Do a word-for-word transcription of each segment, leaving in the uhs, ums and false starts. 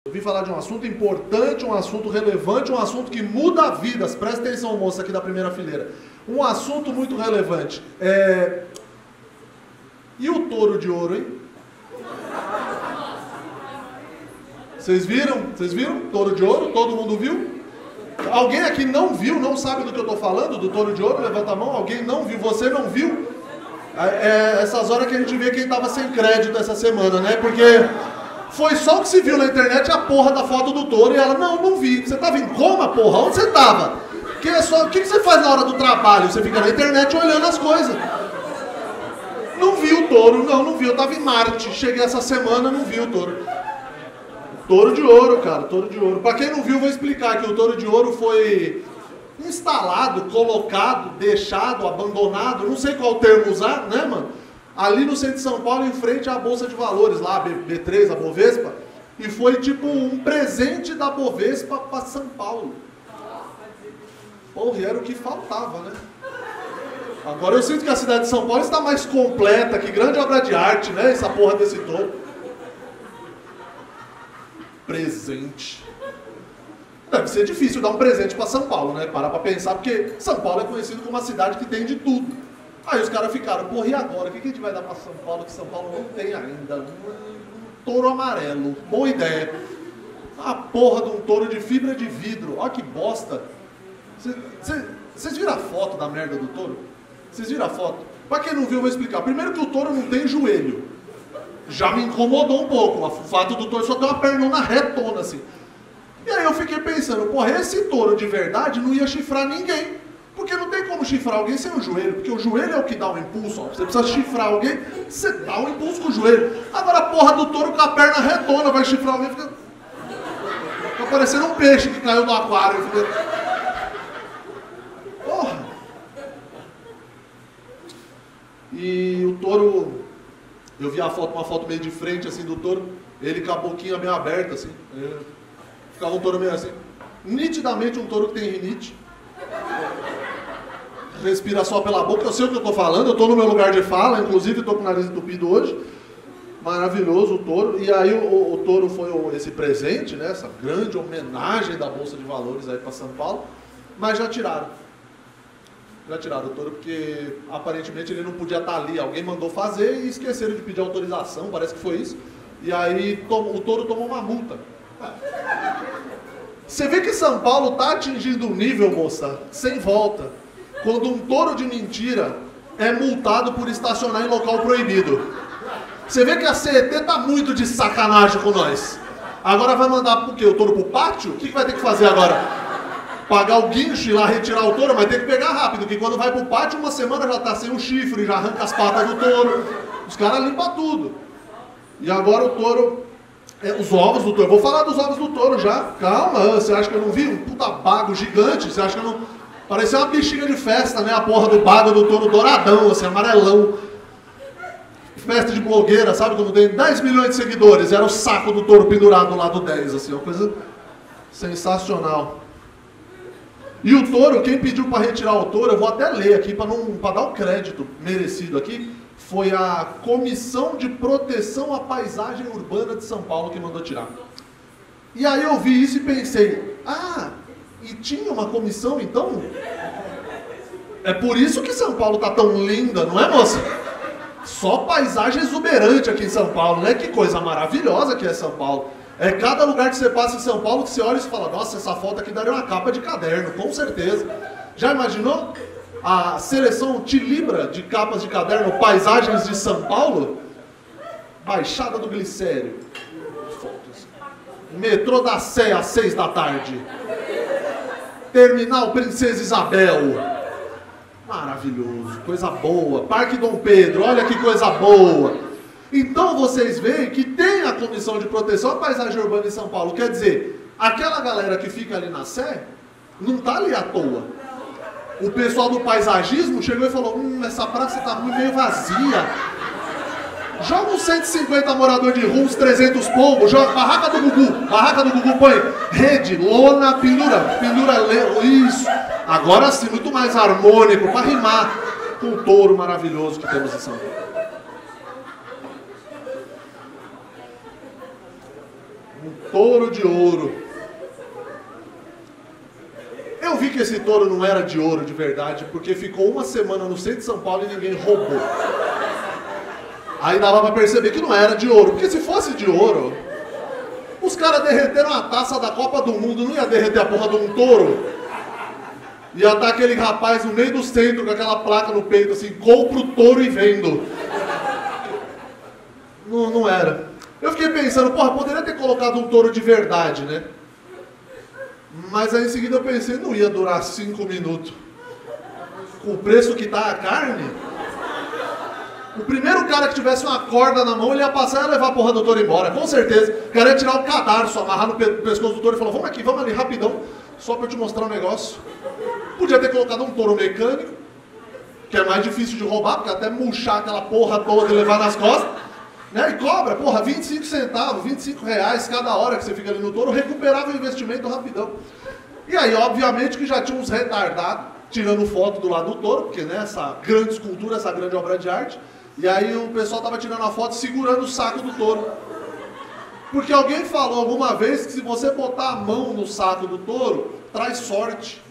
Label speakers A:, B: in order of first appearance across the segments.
A: Eu vim falar de um assunto importante, um assunto relevante, um assunto que muda vidas. Presta atenção, moça, aqui da primeira fileira. Um assunto muito relevante. É... E o touro de ouro, hein? Vocês viram? Vocês viram? Touro de ouro? Todo mundo viu? Alguém aqui não viu, não sabe do que eu estou falando, do touro de ouro? Levanta a mão. Alguém não viu? Você não viu? É essas horas que a gente vê quem estava sem crédito essa semana, né? Porque foi só o que se viu na internet, a porra da foto do touro, e ela, não, não vi. Você estava em coma, porra? Onde você estava? Que é só... O que você faz na hora do trabalho? Você fica na internet olhando as coisas. Não vi o touro, não, não vi. Eu estava em Marte, cheguei essa semana, não vi o touro. Touro de ouro, cara, touro de ouro. Para quem não viu, vou explicar que o touro de ouro foi instalado, colocado, deixado, abandonado, não sei qual termo usar, né, mano? Ali no centro de São Paulo, em frente à Bolsa de Valores, lá, B três, a Bovespa, e foi tipo um presente da Bovespa para São Paulo. Porra, e era o que faltava, né? Agora eu sinto que a cidade de São Paulo está mais completa, que grande obra de arte, né, essa porra desse touro. Presente. Deve ser difícil dar um presente para São Paulo, né? Parar para pensar, porque São Paulo é conhecido como uma cidade que tem de tudo. Aí os caras ficaram, porra, e agora? O que a gente vai dar para São Paulo que São Paulo não tem ainda? Um, um touro amarelo. Boa ideia. A porra de um touro de fibra de vidro. Olha que bosta. Vocês viram a foto da merda do touro? Vocês viram a foto? Para quem não viu, eu vou explicar. Primeiro que o touro não tem joelho. Já me incomodou um pouco. O fato do touro só ter uma pernona retona assim. E aí eu fiquei pensando, porra, esse touro de verdade não ia chifrar ninguém. Porque não tem como chifrar alguém sem o joelho. Porque o joelho é o que dá o impulso. Ó. Você precisa chifrar alguém, você dá o impulso com o joelho. Agora a porra do touro com a perna retona vai chifrar alguém. Fica, fica parecendo um peixe que caiu no aquário. Fica... Porra. E o touro... Eu vi a foto, uma foto meio de frente assim do touro. Ele com a boquinha meio aberta assim. Ficava um touro meio assim. Nitidamente um touro que tem rinite. Respira só pela boca. Eu sei o que eu estou falando. Eu estou no meu lugar de fala. Inclusive estou com o nariz entupido hoje. Maravilhoso o touro. E aí o, o, o touro foi o, esse presente, né? Essa grande homenagem da Bolsa de Valores aí para São Paulo. Mas já tiraram. Já tiraram o touro porque aparentemente ele não podia estar ali. Alguém mandou fazer e esqueceram de pedir autorização. Parece que foi isso. E aí tom, o touro tomou uma multa. Você vê que São Paulo está atingindo um nível, moça, sem volta. Quando um touro de mentira é multado por estacionar em local proibido. Você vê que a C E T tá muito de sacanagem com nós. Agora vai mandar o quê? O touro pro pátio? O que, que vai ter que fazer agora? Pagar o guincho e lá retirar o touro? Mas tem que pegar rápido, que quando vai pro pátio, uma semana já tá sem o chifre, já arranca as patas do touro. Os caras limpam tudo. E agora o touro... É, os ovos do touro. Vou falar dos ovos do touro já. Calma, você acha que eu não vi? Um puta bago gigante. Você acha que eu não... Parecia uma bexiga de festa, né? A porra do bago do touro douradão, assim, amarelão. Festa de blogueira, sabe? Quando tem dez milhões de seguidores. Era o saco do touro pendurado lá do dez, assim. Uma coisa sensacional. E o touro, quem pediu para retirar o touro, eu vou até ler aqui para não, para dar o crédito merecido aqui, foi a Comissão de Proteção à Paisagem Urbana de São Paulo que mandou tirar. E aí eu vi isso e pensei, ah, e tinha uma comissão então? É por isso que São Paulo tá tão linda, não é, moça? Só paisagem exuberante aqui em São Paulo, né? Que coisa maravilhosa que é São Paulo. É cada lugar que você passa em São Paulo que você olha e fala, nossa, essa foto aqui daria uma capa de caderno, com certeza. Já imaginou? A seleção Tilibra de capas de caderno, paisagens de São Paulo? Baixada do Glicério. Fotos. Metrô da Sé às seis da tarde. Terminal Princesa Isabel. Maravilhoso, coisa boa. Parque Dom Pedro, olha que coisa boa. Então vocês veem que tem a Comissão de Proteção à Paisagem Urbana em São Paulo. Quer dizer, aquela galera que fica ali na Sé, não tá ali à toa. O pessoal do paisagismo chegou e falou, hum, essa praça tá meio vazia. Joga uns cento e cinquenta moradores de rua, uns trezentos pombos, joga barraca do Gugu, barraca do Gugu, põe rede, lona, pendura, pendura, isso. Agora sim, muito mais harmônico, para rimar com o touro maravilhoso que temos em São Paulo. Touro de ouro. Eu vi que esse touro não era de ouro de verdade, porque ficou uma semana no centro de São Paulo e ninguém roubou. Aí dava pra perceber que não era de ouro, porque se fosse de ouro, os caras derreteram a taça da Copa do Mundo, não ia derreter a porra de um touro? Ia estar aquele rapaz no meio do centro com aquela placa no peito assim, compra o touro e vendo. Não, não era. Eu fiquei pensando, porra, poderia ter colocado um touro de verdade, né? Mas aí em seguida eu pensei, não ia durar cinco minutos. Com o preço que tá a carne, o primeiro cara que tivesse uma corda na mão, ele ia passar e ia levar a porra do touro embora, com certeza. O cara ia tirar o cadarço, amarrar no pescoço do touro e falar, vamos aqui, vamos ali, rapidão, só pra eu te mostrar um negócio. Podia ter colocado um touro mecânico, que é mais difícil de roubar, porque até murchar aquela porra toda e levar nas costas. Né? E cobra, porra, vinte e cinco centavos, vinte e cinco reais cada hora que você fica ali no touro, recuperava o investimento rapidão. E aí, obviamente, que já tinha uns retardados tirando foto do lado do touro, porque né, essa grande escultura, essa grande obra de arte, e aí o pessoal tava tirando a foto segurando o saco do touro. Porque alguém falou alguma vez que se você botar a mão no saco do touro, traz sorte.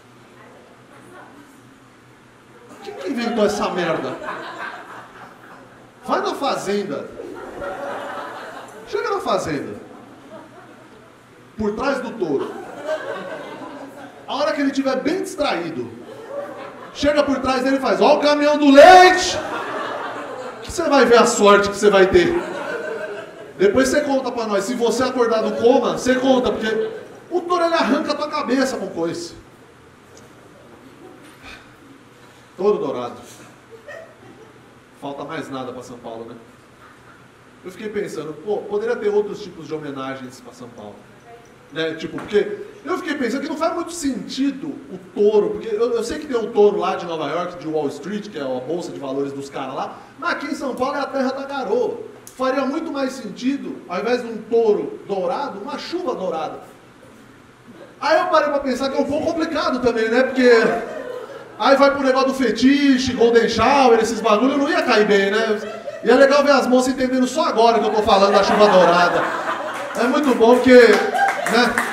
A: Quem que inventou essa merda? Vai na fazenda. Chega na fazenda, por trás do touro. A hora que ele estiver bem distraído, chega por trás dele e faz, ó o caminhão do leite! Que você vai ver a sorte que você vai ter. Depois você conta pra nós, se você acordar do coma, você conta, porque o touro ele arranca a tua cabeça com coice. Touro dourado. Falta mais nada pra São Paulo, né? Eu fiquei pensando, pô, poderia ter outros tipos de homenagens para São Paulo. Né? Tipo, porque eu fiquei pensando que não faz muito sentido o touro, porque eu, eu sei que tem um touro lá de Nova York, de Wall Street, que é a bolsa de valores dos caras lá, mas aqui em São Paulo é a terra da garoa. Faria muito mais sentido, ao invés de um touro dourado, uma chuva dourada. Aí eu parei pra pensar que é um pouco complicado também, né? Porque aí vai pro negócio do fetiche, golden shower, esses bagulho, não ia cair bem, né? E é legal ver as moças entendendo só agora que eu tô falando da chuva dourada. É muito bom porque, né?